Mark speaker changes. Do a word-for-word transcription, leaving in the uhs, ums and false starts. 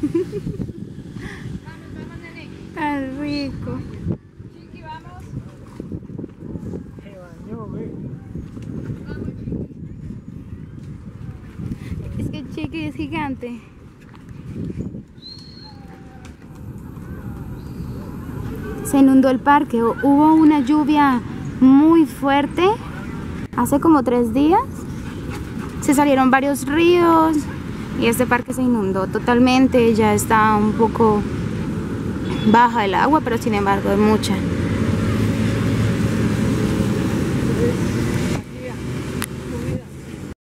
Speaker 1: vamos, nene.
Speaker 2: Tan rico.
Speaker 1: Chiqui, vamos.
Speaker 3: Se bañó, ve.
Speaker 1: Vamos, Chiqui.
Speaker 2: Es que Chiqui es gigante. Se inundó el parque. Hubo una lluvia muy fuerte hace como tres días. Se salieron varios ríos y este parque se inundó totalmente. Ya está un poco baja el agua, pero sin embargo es mucha.